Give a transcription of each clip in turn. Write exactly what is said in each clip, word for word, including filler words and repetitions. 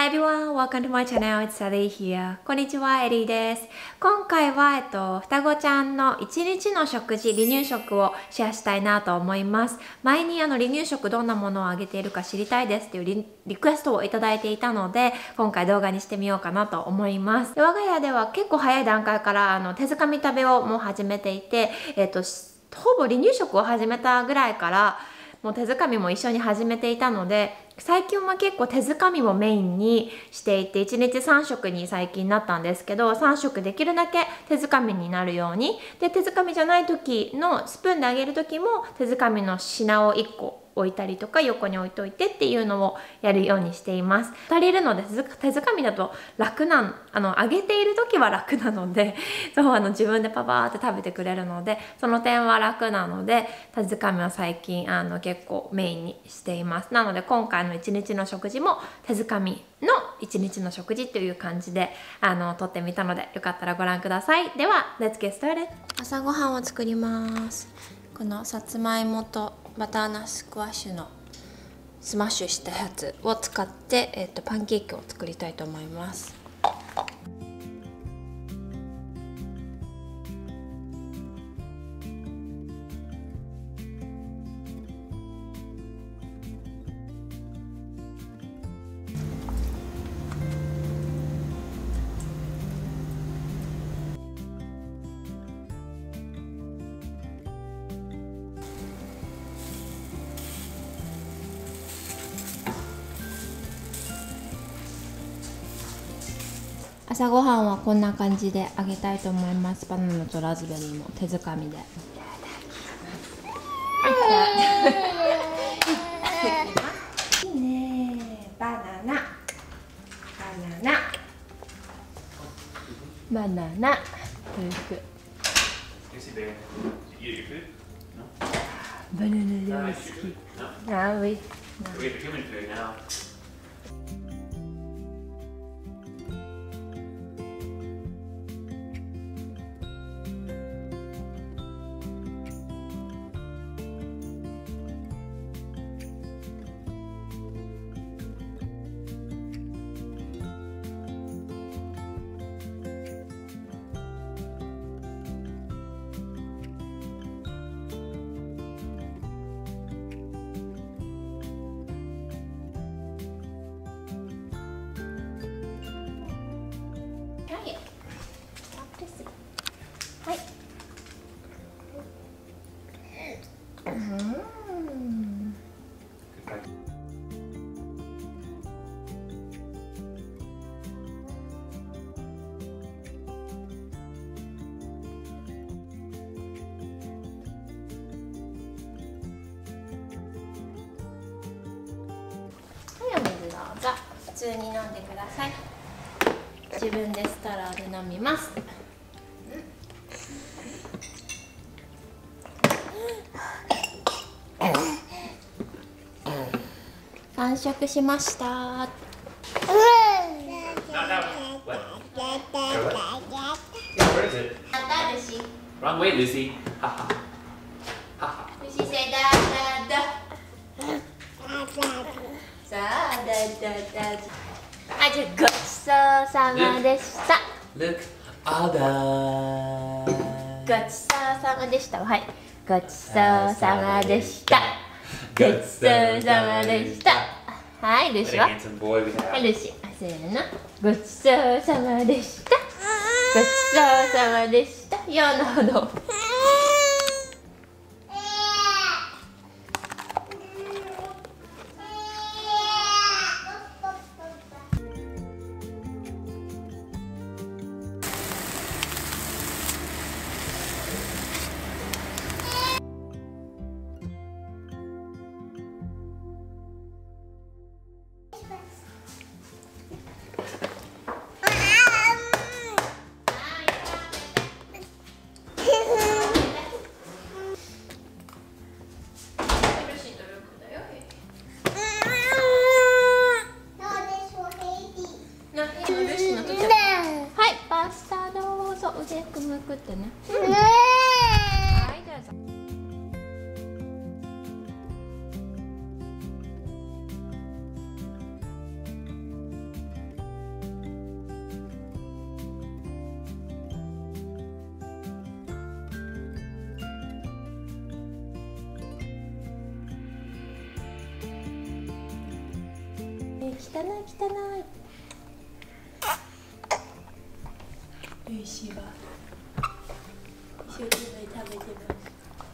Hi everyone, welcome to my channel. It's Sally here. こんにちは、エリーです。今回は、えっと、双子ちゃんのいちにちの食事、離乳食をシェアしたいなと思います。前にあの離乳食どんなものをあげているか知りたいですっていう リ, リクエストをいただいていたので、今回動画にしてみようかなと思います。で我が家では結構早い段階からあの手づかみ食べをもう始めていて、えっと、ほぼ離乳食を始めたぐらいからもう手づかみも一緒に始めていたので、最近は結構手づかみもメインにしていて、いちにちさん食に最近なったんですけど、さん食できるだけ手づかみになるように、で手づかみじゃない時のスプーンであげる時も手づかみの品をいっこ置いたりとか横に置いといてっていうのをやるようにしています。ふたりいるので手づかみだと楽なあの揚げている時は楽なので、そうあの自分でパパーって食べてくれるので、その点は楽なので手づかみは最近あの結構メインにしています。なので今回のいちにちの食事も手づかみのいちにちの食事という感じであの撮ってみたので、よかったらご覧ください。では Let's get started。 朝ごはんを作ります。このさつまいもとバターナッツスクワッシュのスマッシュしたやつを使って、えーと、パンケーキを作りたいと思います。朝ごはんはこんな感じであげたいと思います。バナナとラズベリーも手づかみで。いいね。バナナ、バナナ、バナナ、フルク。バナナ大好き。あ、おい。はい。うん。はい、お水どうぞ。普通に飲んでください。自分でストローで飲みます。完食しました。 Wrong way, Lucy. Ha ha. Ha ha. Lucy say da da da. さあ、だだだ。あ、じゃあごちそうさまでした。 Look, all done. ごちそうさまでした。はい。ごちそうさまでした。ごちそうさまでした。はい、ルシは。はい、ルシ。せーの。ごちそうさまでした。ごちそうさまでした。よーなほど。 汚い汚い。ルイシは一生懸命食べてます。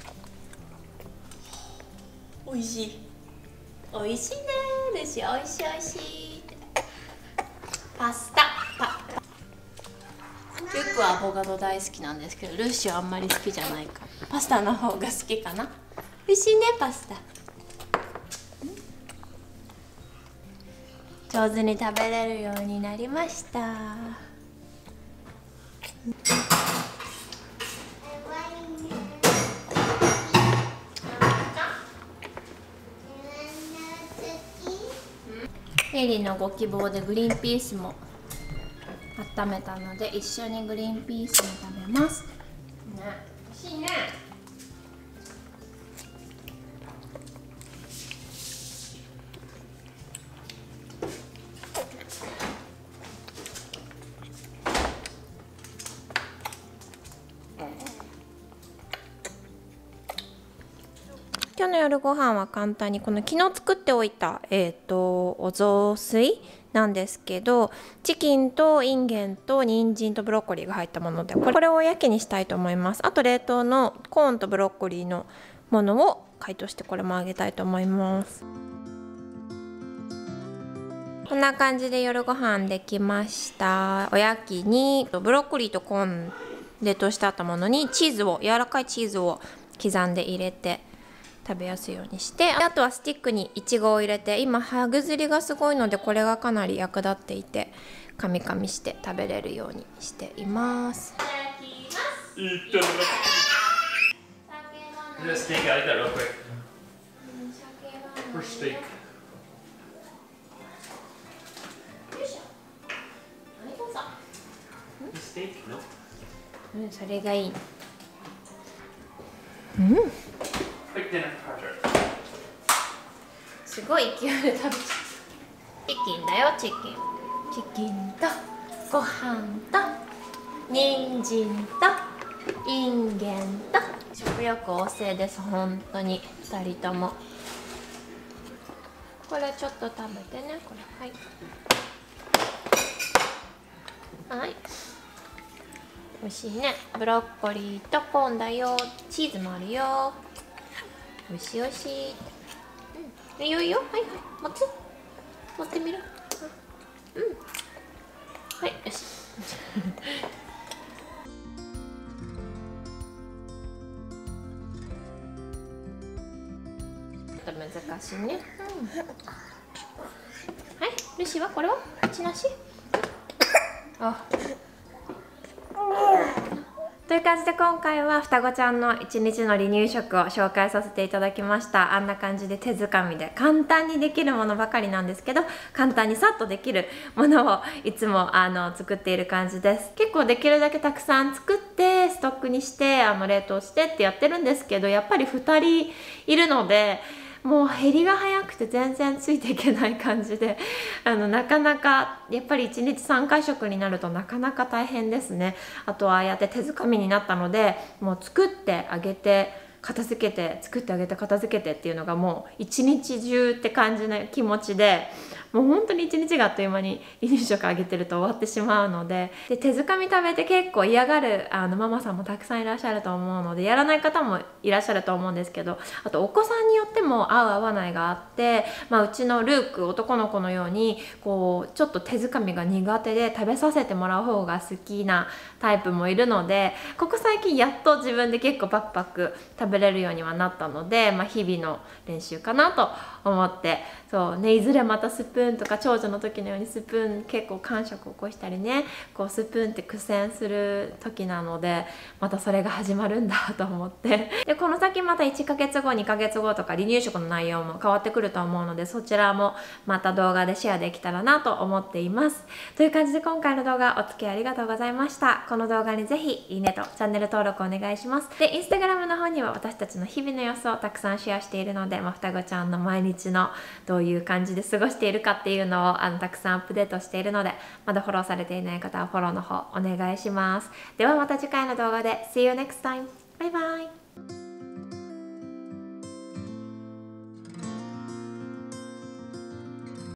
おいしい。おいしいねルイシ、おいしいおいしい。パスタパリュックはアボカド大好きなんですけど、ルーシーはあんまり好きじゃないからパスタの方が好きかな。美味しいねパスタ。上手に食べれるようになりました。エリのご希望でグリーンピースも温めたので一緒にグリーンピースも食べます。ね、美味しいね。今日の夜ご飯は簡単にこの昨日作っておいた、えー、とお雑炊なんですけど、チキンとインゲンと人参とブロッコリーが入ったもので、これをやけにしたいと思います。あと冷凍のコーンとブロッコリーのものを解凍してこれもあげたいと思います。こんな感じで夜ご飯できました。おやきにブロッコリーとコーン冷凍してあったものにチーズを柔らかいチーズを刻んで入れて食べやすいようにして、あとはスティックにいちごを入れて、今歯ぐずりがすごいのでこれがかなり役立っていて噛み噛みして食べれるようにしています。 いただきます。ステーキあげたら real quick. For steak. よいしょ。何こさ。 ステーキの？ うん、それがいい。うん。すごい勢いで食べちゃう。チキンだよチキン。チキンとご飯と人参とインゲンと食欲旺盛です。本当にふたりとも。これちょっと食べてね。これはいはい。美味しいね。ブロッコリーとコーンだよ。チーズもあるよ。美味しい美味しい。うん、いいよいいよ。はいはい。持つ。持ってみる。うん。はい、よし。ちょっと難しいね。うん、はい、ルシはこれは口なし。あ。という感じで今回は双子ちゃんの一日の離乳食を紹介させていただきました。あんな感じで手づかみで簡単にできるものばかりなんですけど、簡単にさっとできるものをいつもあの作っている感じです。結構できるだけたくさん作ってストックにしてあの冷凍してってやってるんですけど、やっぱりふたりいるのでもう減りが早くて全然ついていけない感じで、あのなかなかやっぱりいちにちさんかい食になるとなかなか大変ですね。あとはああやって手づかみになったので、もう作ってあげて片付けて作ってあげて片付けてっていうのがもう一日中って感じの気持ちで、もう本当に一日があっという間に離乳食あげてると終わってしまうので、で手づかみ食べて結構嫌がるあのママさんもたくさんいらっしゃると思うので、やらない方もいらっしゃると思うんですけど、あとお子さんによっても合う合わないがあって、まあ、うちのルーク男の子のようにこうちょっと手づかみが苦手で食べさせてもらう方が好きなタイプもいるので、ここ最近やっと自分で結構パクパク食べれるようにはなったので、まあ、日々の練習かなと思って、そうね、いずれまたスプーンとか長女の時のようにスプーン結構感触を起こしたりね、こうスプーンって苦戦する時なので、またそれが始まるんだと思って、でこの先またいっかげつごにかげつごとか離乳食の内容も変わってくると思うので、そちらもまた動画でシェアできたらなと思っています。という感じで今回の動画お付き合いありがとうございました。この動画にぜひいいねとチャンネル登録お願いします。でインスタグラムの方には私たちの日々の様子をたくさんシェアしているので、まあ、双子ちゃんの毎日のどういう感じで過ごしているかっていうのをあのたくさんアップデートしているので、まだフォローされていない方はフォローの方お願いします。ではまた次回の動画で See you next time! バイバイ。